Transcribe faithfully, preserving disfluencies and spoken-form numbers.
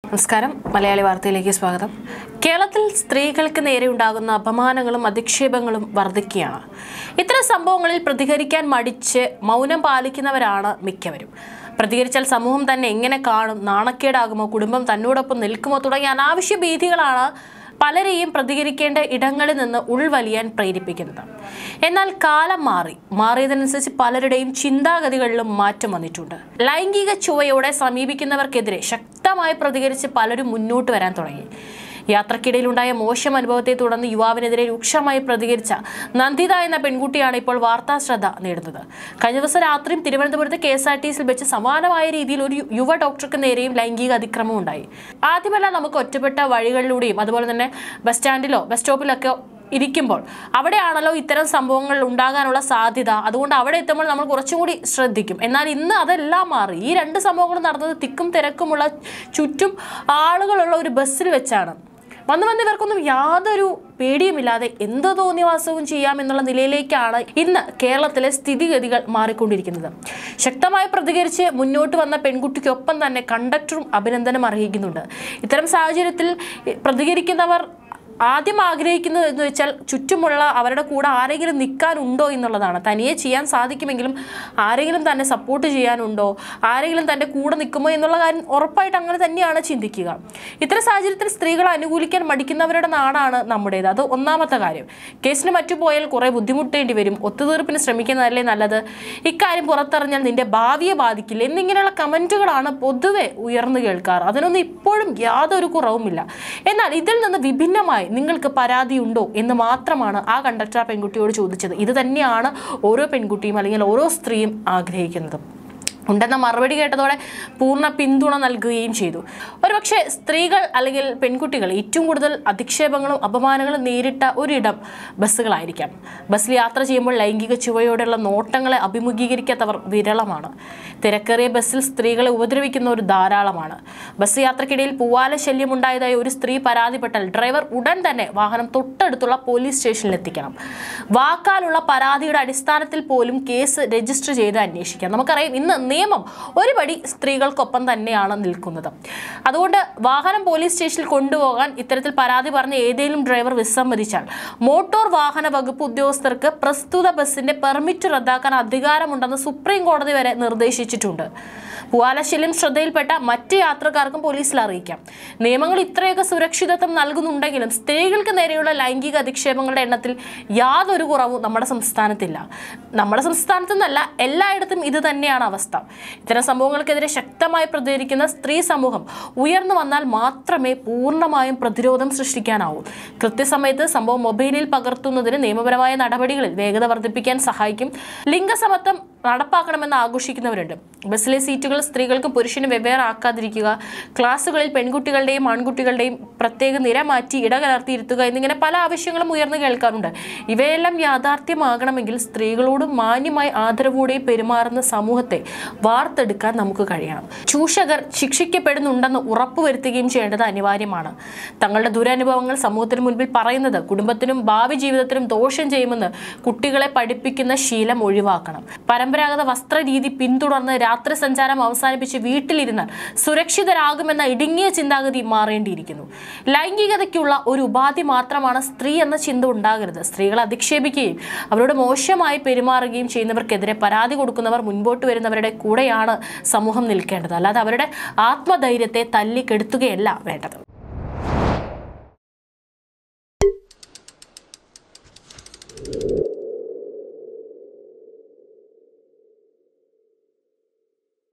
നമസ്കാരം, മലയാളി വാർത്തയിലേക്ക് സ്വാഗതം. കേരളത്തിൽ സ്ത്രീകൾക്ക് നേരെ ഉണ്ടാകുന്ന അപമാനങ്ങളും അധിക്ഷേപങ്ങളും വർദ്ധിക്കുകയാണ്. ഇത്തരം സംഭവങ്ങളിൽ പ്രതികരിക്കാൻ മടിച്ച് മൗനം പാലിക്കുന്നവരാണ് മിക്കവരും. പ്രതികരിച്ചാൽ സമൂഹം തന്നെ എങ്ങനെ കാണും, നാണക്കേടാകുമോ, കുടുംബം തന്നോടൊപ്പം നിൽക്കുമോ തുടങ്ങിയ അനാവശ്യ ഭീതികളാണ് പലരെയും പ്രതികരിക്കേണ്ട ഇടങ്ങളിൽ നിന്ന് ഉൾവലിയാൻ പ്രേരിപ്പിക്കുന്നത്. എന്നാൽ കാലം മാറി മാറിയതനുസരിച്ച് പലരുടെയും ചിന്താഗതികളിലും മാറ്റം വന്നിട്ടുണ്ട്. ലൈംഗിക ചുവയോടെ സമീപിക്കുന്നവർക്കെതിരെ ശക്തമായി പ്രതികരിച്ച് പലരും മുന്നോട്ട് വരാൻ തുടങ്ങി. യാത്രക്കിടയിലുണ്ടായ മോശം അനുഭവത്തെ തുടർന്ന് യുവാവിനെതിരെ രൂക്ഷമായി പ്രതികരിച്ച നന്ദിത എന്ന പെൺകുട്ടിയാണ് ഇപ്പോൾ വാർത്താ ശ്രദ്ധ നേടുന്നത്. കഴിഞ്ഞ ദിവസം രാത്രിയും തിരുവനന്തപുരത്ത് കെ എസ് ആർ ടി സിയിൽ വെച്ച് സമാനമായ രീതിയിൽ ഒരു യുവ ഡോക്ടർക്ക് നേരെയും ലൈംഗിക അതിക്രമം ഉണ്ടായി. ആദ്യമെല്ലാം നമുക്ക് ഒറ്റപ്പെട്ട വഴികളിലൂടെയും അതുപോലെ തന്നെ ബസ് സ്റ്റാൻഡിലോ ബസ് സ്റ്റോപ്പിലൊക്കെ ഇരിക്കുമ്പോൾ അവിടെയാണല്ലോ ഇത്തരം സംഭവങ്ങൾ ഉണ്ടാകാനുള്ള സാധ്യത. അതുകൊണ്ട് അവിടെ എത്തുമ്പോൾ നമ്മൾ കുറച്ചും കൂടി ശ്രദ്ധിക്കും. എന്നാൽ ഇന്ന് അതെല്ലാം മാറി. ഈ രണ്ട് സംഭവങ്ങളും നടന്നത് തിക്കും തിരക്കുമുള്ള ചുറ്റും ആളുകളുള്ള ഒരു ബസ്സിൽ വെച്ചാണ്. വന്ന് വന്ന് ഇവർക്കൊന്നും യാതൊരു പേടിയുമില്ലാതെ എന്ത് തോന്നിവാസവും ചെയ്യാമെന്നുള്ള നിലയിലേക്കാണ് ഇന്ന് കേരളത്തിലെ സ്ഥിതിഗതികൾ മാറിക്കൊണ്ടിരിക്കുന്നത്. ശക്തമായി പ്രതികരിച്ച് മുന്നോട്ട് വന്ന പെൺകുട്ടിക്കൊപ്പം തന്നെ കണ്ടക്ടറും അഭിനന്ദനം അർഹിക്കുന്നുണ്ട്. ഇത്തരം സാഹചര്യത്തിൽ പ്രതികരിക്കുന്നവർ ആദ്യം ആഗ്രഹിക്കുന്നത് എന്ന് വെച്ചാൽ ചുറ്റുമുള്ള അവരുടെ കൂടെ ആരെങ്കിലും നിൽക്കാനുണ്ടോ എന്നുള്ളതാണ്. തനിയെ ചെയ്യാൻ സാധിക്കുമെങ്കിലും ആരെങ്കിലും തന്നെ സപ്പോർട്ട് ചെയ്യാനുണ്ടോ, ആരെങ്കിലും തൻ്റെ കൂടെ നിൽക്കുമോ എന്നുള്ള കാര്യം ഉറപ്പായിട്ട് അങ്ങനെ തന്നെയാണ് ചിന്തിക്കുക. ഇത്തരം സാഹചര്യത്തിൽ സ്ത്രീകളെ അനുകൂലിക്കാൻ മടിക്കുന്നവരുടെ നാടാണ് നമ്മുടേത്. അത് ഒന്നാമത്തെ കാര്യം. കേസിന് മറ്റു പോയാൽ കുറേ ബുദ്ധിമുട്ടേണ്ടി വരും, ഒത്തുതീർപ്പിന് ശ്രമിക്കുന്നതല്ലേ നല്ലത്, ഇക്കാര്യം പുറത്തറിഞ്ഞാൽ നിന്റെ ഭാവിയെ ബാധിക്കില്ല എന്നിങ്ങനെയുള്ള കമൻറ്റുകളാണ് പൊതുവെ ഉയർന്നു കേൾക്കാറ്. അതിനൊന്നും ഇപ്പോഴും യാതൊരു കുറവുമില്ല. എന്നാൽ ഇതിൽ നിന്ന് വിഭിന്നമായി നിങ്ങൾക്ക് പരാതിയുണ്ടോ എന്ന് മാത്രമാണ് ആ കണ്ടക്ടർ പെൺകുട്ടിയോട് ചോദിച്ചത്. ഇത് തന്നെയാണ് ഓരോ പെൺകുട്ടിയും അല്ലെങ്കിൽ ഓരോ സ്ത്രീയും ആഗ്രഹിക്കുന്നത്. ഉണ്ടെന്ന മറുപടി കേട്ടതോടെ പൂർണ്ണ പിന്തുണ നൽകുകയും ചെയ്തു. ഒരുപക്ഷെ സ്ത്രീകൾ അല്ലെങ്കിൽ പെൺകുട്ടികൾ ഏറ്റവും കൂടുതൽ അധിക്ഷേപങ്ങളും അപമാനങ്ങളും നേരിട്ട ഒരിടം ബസ്സുകളായിരിക്കാം. ബസ്സിൽ യാത്ര ചെയ്യുമ്പോൾ ലൈംഗിക ചുവയോടെയുള്ള നോട്ടങ്ങളെ അഭിമുഖീകരിക്കാത്തവർ വിരളമാണ്. തിരക്കേറിയ ബസ്സിൽ സ്ത്രീകളെ ഉപദ്രവിക്കുന്നവർ ധാരാളമാണ്. ബസ് യാത്രക്കിടയിൽ പൂവാല ശല്യമുണ്ടായതായി ഒരു സ്ത്രീ പരാതിപ്പെട്ടാൽ ഡ്രൈവർ ഉടൻ തന്നെ വാഹനം തൊട്ടടുത്തുള്ള പോലീസ് സ്റ്റേഷനിൽ എത്തിക്കണം. വാക്കാലുള്ള പരാതിയുടെ അടിസ്ഥാനത്തിൽ പോലും കേസ് രജിസ്റ്റർ ചെയ്ത് അന്വേഷിക്കാം. നമുക്കറിയാം, ഇന്ന് നിയമം ഒരുപടി സ്ത്രീകൾക്കൊപ്പം തന്നെയാണ് നിൽക്കുന്നത്. അതുകൊണ്ട് വാഹനം പോലീസ് സ്റ്റേഷനിൽ കൊണ്ടുപോകാൻ ഇത്തരത്തിൽ പരാതി പറഞ്ഞ ഏതെങ്കിലും ഡ്രൈവർ വിസമ്മതിച്ചാൽ മോട്ടോർ വാഹന വകുപ്പ് ഉദ്യോഗസ്ഥർക്ക് പ്രസ്തുത ബസ്സിന്റെ പെർമിറ്റ് റദ്ദാക്കാൻ അധികാരമുണ്ടെന്ന് സുപ്രീം കോടതി വരെ നിർദ്ദേശിച്ചിട്ടുണ്ട്. പൂവാലശല്യം ശ്രദ്ധയിൽപ്പെട്ട മറ്റ് യാത്രക്കാർക്കും പോലീസിൽ അറിയിക്കാം. നിയമങ്ങൾ ഇത്രയൊക്കെ സുരക്ഷിതത്വം നൽകുന്നുണ്ടെങ്കിലും സ്ത്രീകൾക്ക് നേരെയുള്ള ലൈംഗിക അധിക്ഷേപങ്ങളുടെ എണ്ണത്തിൽ യാതൊരു കുറവും നമ്മുടെ സംസ്ഥാനത്തില്ല. നമ്മുടെ സംസ്ഥാനത്തു നിന്നല്ല, എല്ലായിടത്തും ഇത് തന്നെയാണ് അവസ്ഥ. ഇത്തരം സംഭവങ്ങൾക്കെതിരെ ശക്തമായി പ്രതികരിക്കുന്ന സ്ത്രീ സമൂഹം ഉയർന്നു വന്നാൽ മാത്രമേ പൂർണ്ണമായും പ്രതിരോധം സൃഷ്ടിക്കാനാവൂ. കൃത്യസമയത്ത് സംഭവം മൊബൈലിൽ പകർത്തുന്നതിന് നിയമപരമായ നടപടികളിൽ വേഗത വർദ്ധിപ്പിക്കാൻ സഹായിക്കും. ലിംഗസമത്വം നടപ്പാക്കണമെന്ന് ആഘോഷിക്കുന്നവരുണ്ട്. ബസ്സിലെ സീറ്റുകൾ സ്ത്രീകൾക്കും പുരുഷനും വെവ്വേറെ ആക്കാതിരിക്കുക, ക്ലാസ്സുകളിൽ പെൺകുട്ടികളുടെയും ആൺകുട്ടികളുടെയും പ്രത്യേക നിര മാറ്റി ഇടകലർത്തി ഇരുത്തുക എന്നിങ്ങനെ പല ആവശ്യങ്ങളും ഉയർന്നു കേൾക്കാറുണ്ട്. ഇവയെല്ലാം യാഥാർത്ഥ്യമാകണമെങ്കിൽ സ്ത്രീകളോട് മാന്യമായി ആദരവോടെ പെരുമാറുന്ന സമൂഹത്തെ വാർത്തെടുക്കാൻ നമുക്ക് കഴിയണം. ചൂഷകർ ശിക്ഷിക്കപ്പെടുന്നുണ്ടെന്ന് ഉറപ്പുവരുത്തുകയും ചെയ്യേണ്ടത് അനിവാര്യമാണ്. തങ്ങളുടെ ദുരനുഭവങ്ങൾ സമൂഹത്തിന് മുൻപിൽ പറയുന്നത് കുടുംബത്തിനും ഭാവി ജീവിതത്തിനും ദോഷം ചെയ്യുമെന്ന് കുട്ടികളെ പഠിപ്പിക്കുന്ന ശീലം ഒഴിവാക്കണം. പരമ്പരാഗത വസ്ത്രരീതി പിന്തുടർന്ന് രാത്രി സഞ്ചാരം അവസാനിപ്പിച്ച് വീട്ടിലിരുന്നാൽ സുരക്ഷിതരാകുമെന്ന ഇടുങ്ങിയ ചിന്താഗതി മാറേണ്ടിയിരിക്കുന്നു. ലൈംഗികതയ്ക്കുള്ള ഒരു ഉപാധി മാത്രമാണ് സ്ത്രീ എന്ന ചിന്ത ഉണ്ടാകരുത്. സ്ത്രീകളെ അധിക്ഷേപിക്കുകയും അവരോട് മോശമായി പെരുമാറുകയും ചെയ്യുന്നവർക്കെതിരെ പരാതി കൊടുക്കുന്നവർ മുൻപോട്ട് വരുന്നവരുടെ കൂടെയാണ് സമൂഹം നിൽക്കേണ്ടത്. അല്ലാതെ അവരുടെ ആത്മധൈര്യത്തെ തല്ലിക്കെടുത്തുകയല്ല വേണ്ടത്.